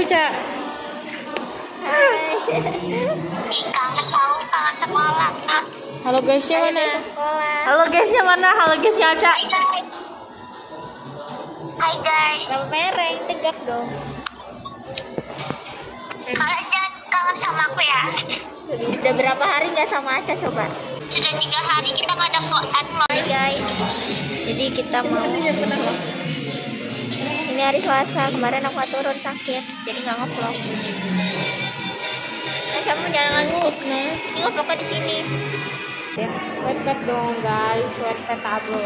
Ca. Kangen tahu, kangen sekolah. Halo guysnya mana? Halo guysnya mana? Halo guysnya Aca. Hai guys. Kalau mereng tegak dong. Kalian jangan kangen sama aku ya. Udah berapa hari nggak sama Aca coba? Sudah 3 hari kita nggak ada kosan loh. Hai guys. Jadi kita mau. Ini hari Selasa. Kemarin aku nggak turun sakit, jadi nggak ngevlog. Kamu jangan nangis nih. Ini ngevlognya di sini. Ya, wet dong guys, wet abo.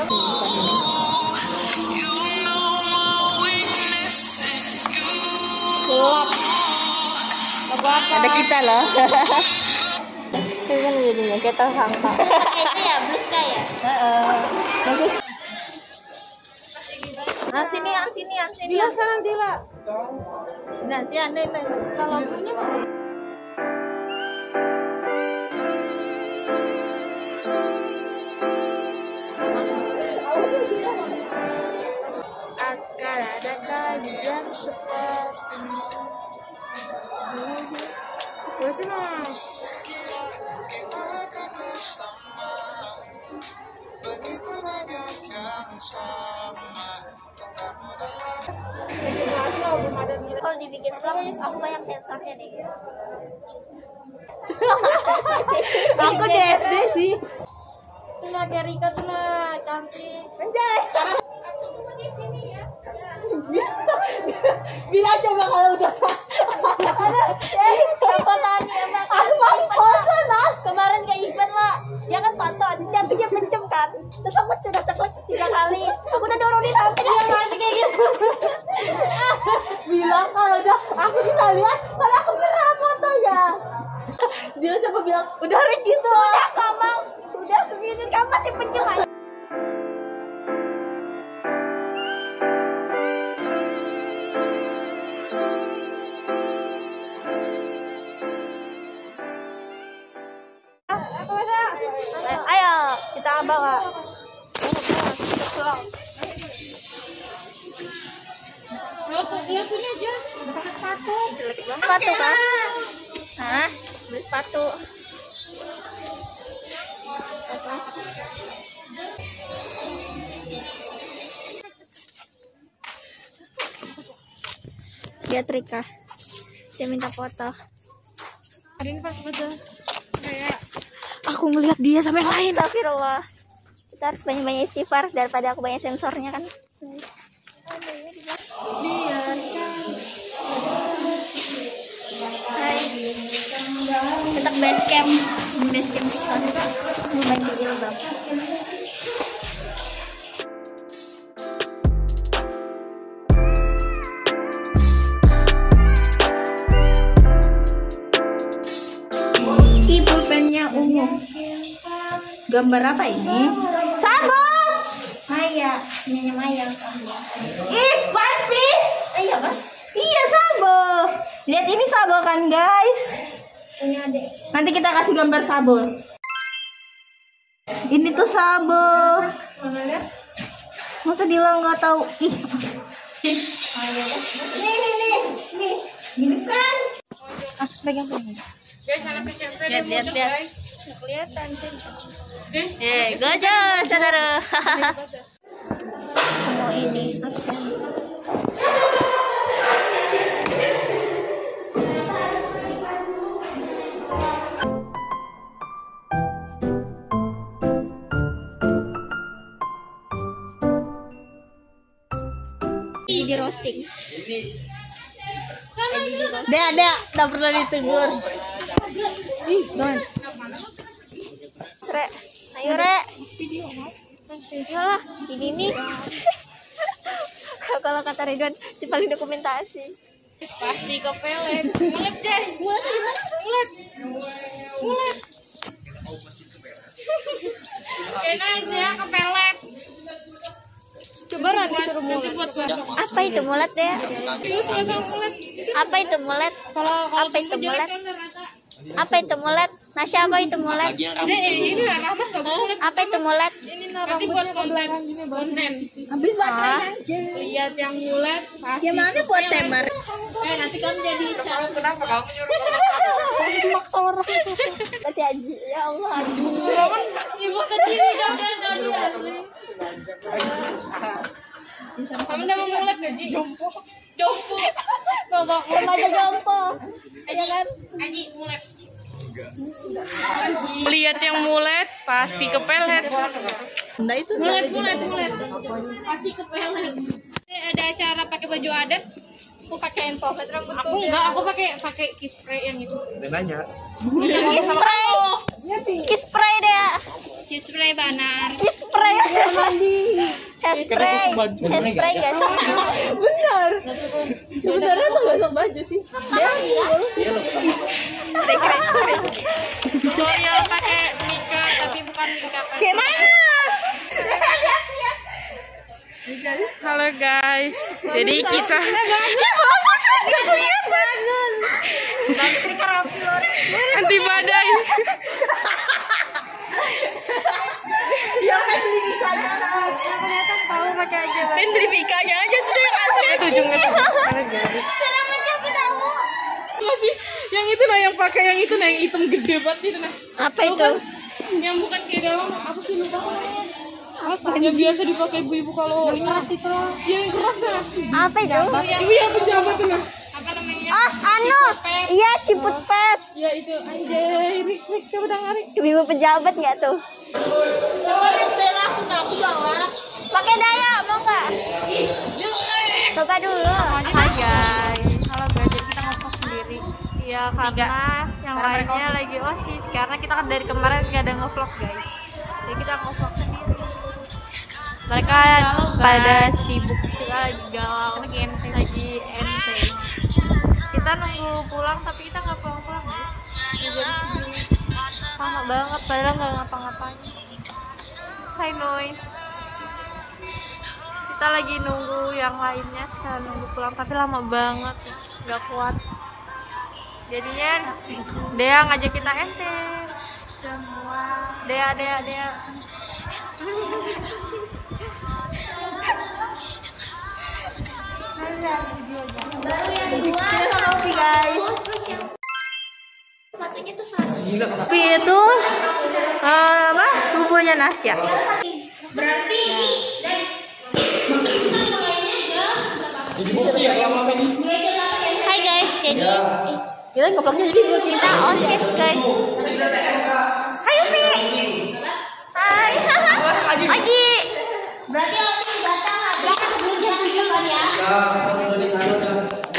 Sulap. Ada kita loh. Ini kan jadinya kita sangka. Itu ya blus kayak. Bagus. Yang sini. Dila sana Dila. Nanti anda Kalau punya mah. akan ada kajian seperti Terus mah. kalau dibikin vlog aku banyak sensornya deh. Aku di SD sih. Tuna Kerika tuna cantik. Anjay. Bila coba kalau udah Siapa tanya emang? aku mau pose Nas. Kemarin ke event lah, dia kan pantau, dia pencem kan. Terus aku sudah teklek 3 kali. Aku udah doronin hampir dia masih kayak gitu. Bilang kalau udah aku bisa lihat kalau aku pernah foto ya. Dia coba bilang udah Rik gitu. Udah kamu, udah begini kamu masih pencem aja. Ayo, kita bawa. Lihat sini aja. Udah pakai sepatu. Sepatu kan? Hah? Beli sepatu. Lihat Rika. Dia minta foto. Hari ini pas foto. Kayak Aku ngeliat dia sama yang lain. Astagfirullah. Kita harus banyak-banyak istighfar daripada aku banyak sensornya kan. Hai. Tetap base camp. Base camp susah. Mulai jilbab. Pulpennya ungu. Gambar apa ini? Sabun. Maya, punyanya Maya. Ih, One Piece. Iya kan? Iya, Sabo. Lihat ini Sabo kan, guys. Punya adek. Nanti kita kasih gambar Sabo. Ini tuh Sabo. Masa Dila nggak tahu? Ih. Nih. Ini kan. Pegang. guys, anak SMP Lihat. guys. Kelihatan sih. Guys, Gajah, saudara. Mau ini absen. Jadi roasting. Udah pernah ditegur. ih, Don. Sre, ayo Re. Iyalah, ini nih. Kalau kata Ridwan, si paling dokumentasi. Pasti kepelet. Mulet deh. Mulet. Enak dia kepelet. Coba nanti suruh mulet. Apa itu mulet ya? Apa itu mulet? Kalau Apa itu mulet? Apa itu mulet? Nasya, apa itu mulet? ini rata bagus mulet. Apa itu mulet? Ini Nanti buat konten. Habis baterainya aja. Lihat yang mulet pasti. Gimana buat temar? Nanti kamu jadi kenapa kamu Maksa orang. Kata Aji, ya Allah Aji. sibuk sendiri dong asli. Kamu udah mau mulet gak Ji? Jompo. Remaja jompo. Ya kan? Aji mulet. Lihat yang mulet pasti kepelet. Nah itu Mulet. Pasti kepelet. Ini ada acara pakai baju adat. Aku pakai pocket rambut. Aku enggak, aku pakai kiss spray yang itu. Nanya. Kiss spray deh. Kiss spray banar. Kiss spray mandi. Hair spray. Hair spray guys. Benar. Sebenarnya tuh gak sok baju sih. Tutorial pakai mika tapi bukan mika. Gimana? Halo guys. Jadi kita anti badai. Ya kan beli mikanya. Ternyata tahu pakai aja. Pengen beli mikanya aja sudah yang asli. Ujungnya tuh. Masih yang itu nah yang pakai yang itu nah yang hitam gede banget itu nah. Apa itu? Yang bukan kayak dalam apa sih lupa namanya? Apa? Yang biasa dipakai ibu-ibu kalau ini keras itu. Yang keras nah. Apa itu? Ibu yang pejabat tuh nah. Apa namanya? Ah, anu. Iya, ciput pet. Ya itu anjay, Rik coba dengarin. Ibu pejabat nggak tuh? Pakai daya, mau nggak? Coba dulu. Hai guys, halo guys, jadi kita ngevlog sendiri. Iya karena yang lainnya lagi OSIS. Karena kita kan dari kemarin nggak ada ngevlog guys. Jadi kita ngevlog sendiri. Mereka pada sibuk, kita lagi galau, lagi NT. Kita nunggu pulang tapi kita nggak pulang guys. Jadi lama banget, padahal nggak ngapa-ngapain. Hai Noy. Kita lagi nunggu yang lainnya, kita nunggu pulang tapi lama banget, nggak kuat. Jadinya Dea ngajak kita ente semua. Dea. Tapi itu apa? Sepupunya Nasya. Hai guys, jadi Kita ngevlognya jadi buat kita OSIS guys. Ayo Pi. Hai. Oji. Berarti OSIS datang habis sebelum jam 7 kan ya? Sudah di sana udah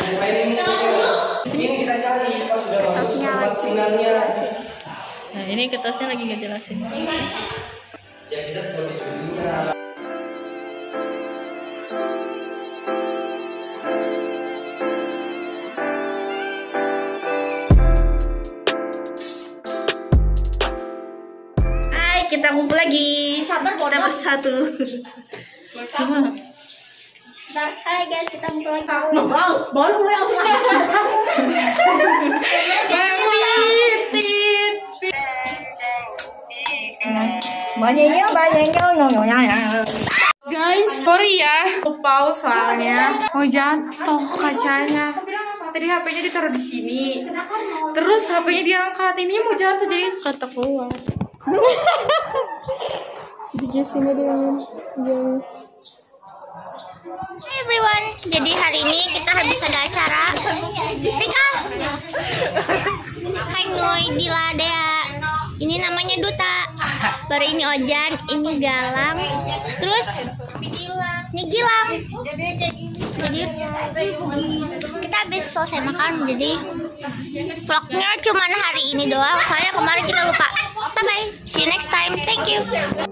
ini kita cari pas sudah masuk tempat finalnya. Nah ini kertasnya lagi nggak jelasin. Ya kita sebagai jurinya. Kita kumpul lagi. Kita bersatu. Gimana? Hai guys, kita ngumpul lagi. baru mulai aku. Banyak. Guys, sorry ya, pause soalnya mau jatuh kacanya. Tadi HP-nya ditaruh di sini, terus HP-nya diangkat, ini mau jatuh jadi kata keluar. Di sini dia. Hai everyone, jadi hari ini kita habis ada acara. Rika. Hai Noy, Dila, Dea. Ini namanya Duta. Baru ini Ojan, ini Galang. Terus ini Gilang. Jadi kita habis selesai makan. Jadi vlognya cuma hari ini doang. Soalnya kemarin kita lupa. Bye bye. See you next time. Thank you.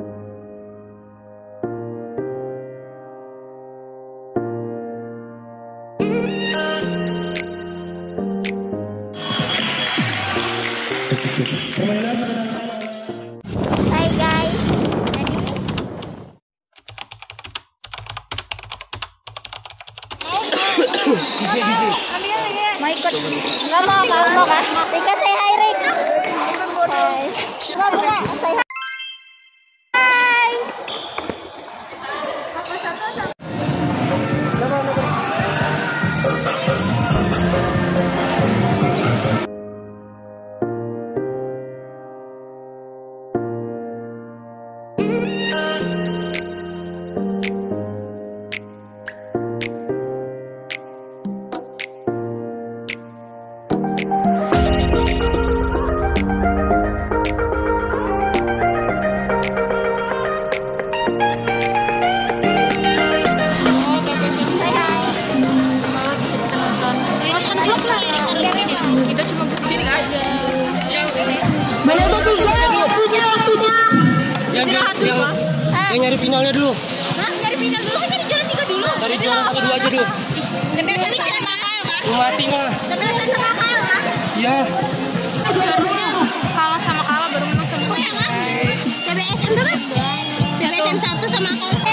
Hai guys. Mau ikut? Nggak mau, kalau mau kan? Rika say hi Rik. Hai. Nggak bunga, say hi. Hai. Yang nyari finalnya dulu. Hah? Cari final dulu kan cari juara 3 dulu. Cari juara 1-2 aja dulu. Sebenarnya ini cara mahal, Mas. Lu mati mah. Sebenarnya cara mahal, Mas. Iya. Harusnya kalah sama kalah baru menang sama. Oh ya, Mas. TBSM berapa? TBSM 1 sama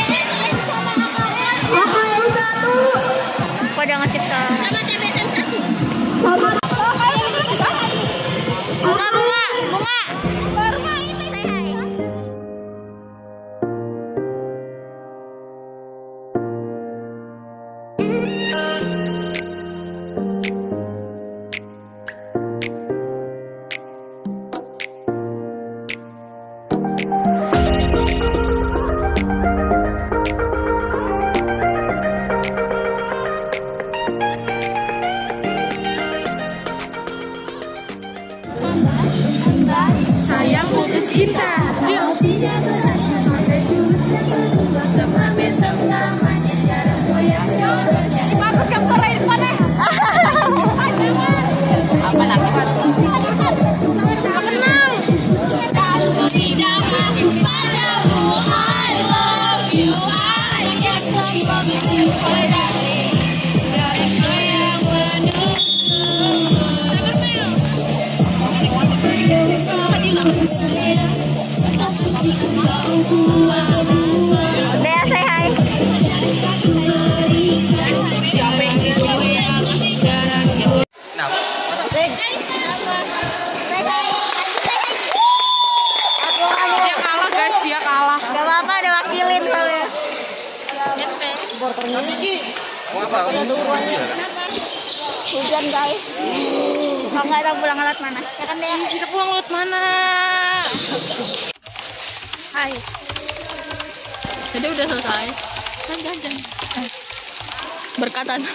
Pada ngasih salah. sama TBSM 1. Bunga. Sayang putus cinta. Bagus kamu kalau di depannya. Apa lagi? Kenal. Tidak mampu padamu, I love you, I just love you padamu. Dea, say hi. Dia kalah guys, dia kalah. Gak apa-apa, ada wakilin soalnya. Hujan guys. Kalau nggak tahu pulang lewat mana? Ya kan Dea? Kita pulang lewat mana? Hai. Jadi udah selesai. Jangan. Berkatan.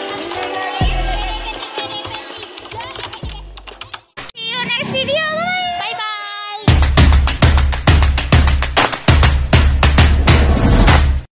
See you next video. Bye.